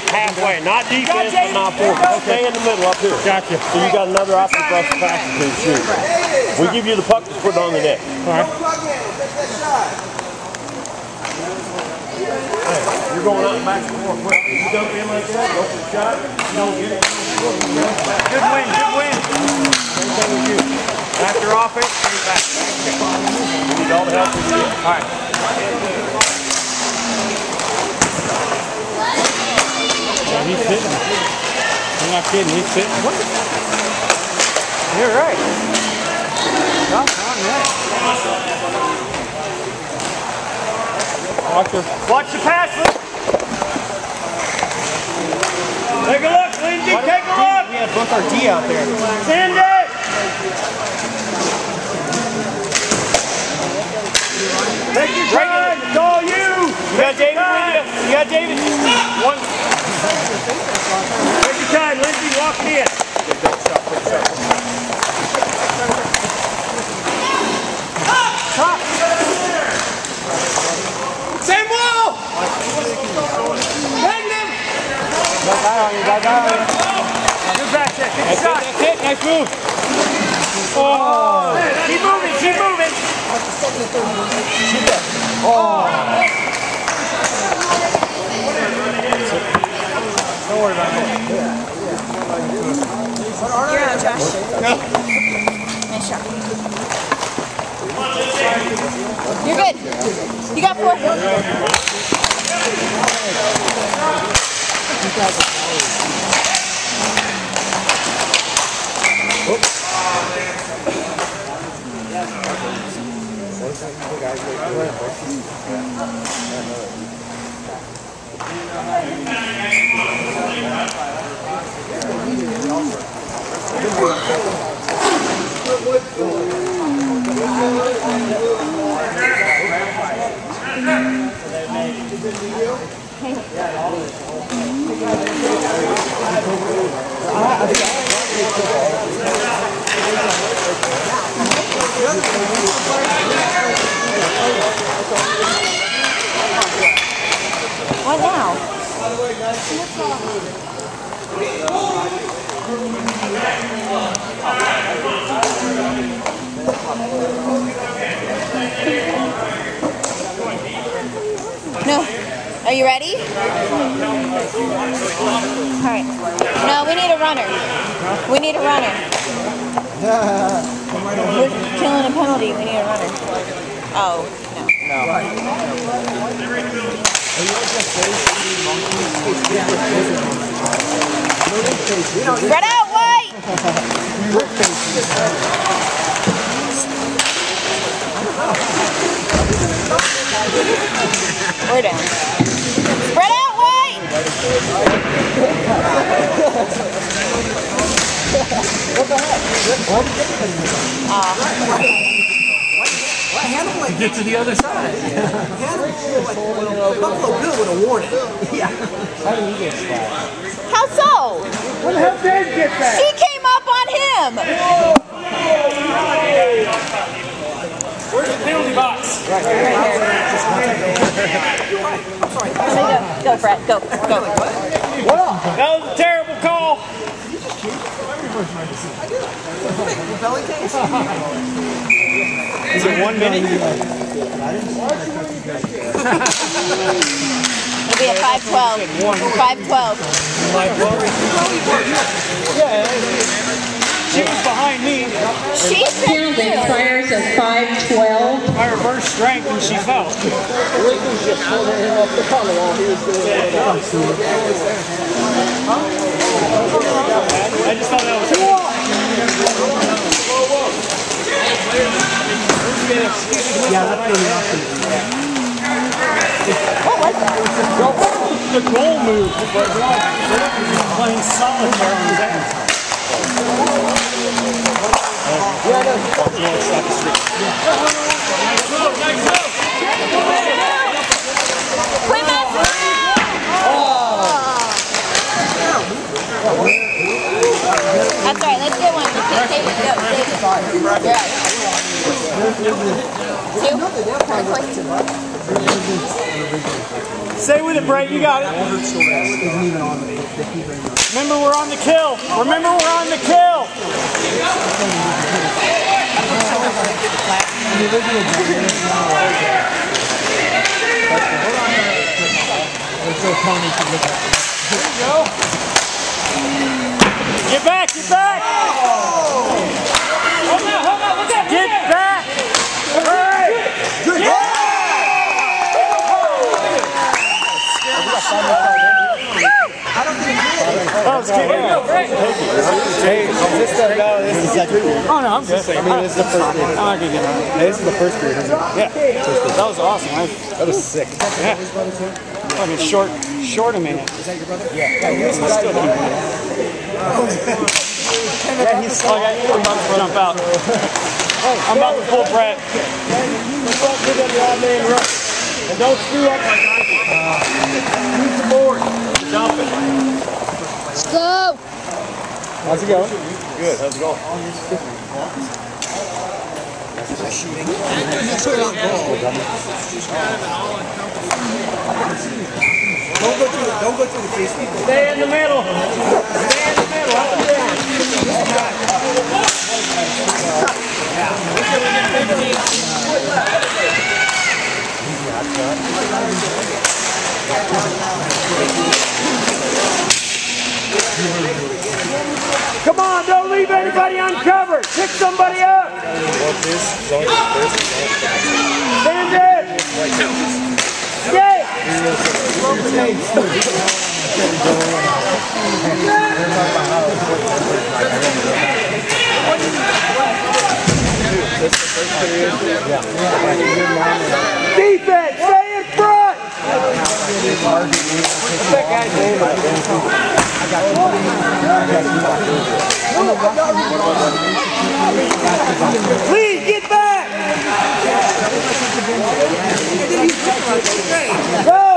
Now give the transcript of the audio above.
halfway. Not defense, but not forward. Stay in the middle up here. Gotcha. So you got another option for us to pass it to shoot. We give you the puck to put it on the net. All right. You're going out and back and forth quick. You dump in like that, go for the shot. You don't get it. Good win, good win. Same thing with you. After offense, straight back. We need all the help we can get. All right. Yeah, he's sitting. I'm not kidding, he's sitting. You're right. Stop on that. Watch the pass, Luke. Take a look, Lindsay, take a look. We had both our D out there. Send it. Take your time, it's all you. You got David with you. You got David. One. Take your time, Lindsay, walk in. Same wall! Hang them! Good back there, get the shot. That's it, nice move. Oh! Keep moving, keep moving! Don't worry about it. You're out, Josh. Nice shot. You're good. You got 4. What now? No. Are you ready? Alright. No, we need a runner. We need a runner. We're killing a penalty. We need a runner. Oh, no. Spread out, White! We're down. Spread out, White! What the heck? Get to the other side. Buffalo Bill would have worn it. Yeah. How did he get slapped? How so? Where the hell did he get that? She came up on him! Where's the penalty box? Right here. Go, Brett. Go. That was a terrible call. Is it 1 minute? It'll be at 5:12. 5:12. She was behind me. She said That expires at 5:12. I reversed strength and she fell. Lincoln just pulled him off the collar while he was doing it. I just thought that was Yeah, that's really awesome. what was that? the goal move. Playing solitaire on his ass. Yeah, that's Quit messing around! That's all right, let's get one. Let's take it. Go, take it. You're right. 2? Of course. Stay with it, Bray. You got it. Remember, we're on the kill. Remember, we're on the kill. Here we go. Get back, get back! Hold on, look at get back! Hurry! Good yeah! Oh, it's good. Hey, is this the, no, this is the second period. Oh, no, I'm just saying. I mean, this is the first period. I'm not going to get it. This is the first period, isn't it? Yeah. That was awesome. That was sick. Yeah. Fucking short a minute. Is that your brother? Yeah. He's still keeping it. Yeah, he's still I'm about to jump out. I'm about to pull Brett. And don't screw up my guy. Use the board. Dump it. Let's go. How's it going? Good. How's it going? Don't go through the face. Stay in the middle. Stay in the middle. Up and down. Come on, don't leave anybody uncovered. Pick somebody up. Stand there. Stay. Defense, stay in front. What's that guy's name? Please get back. Go.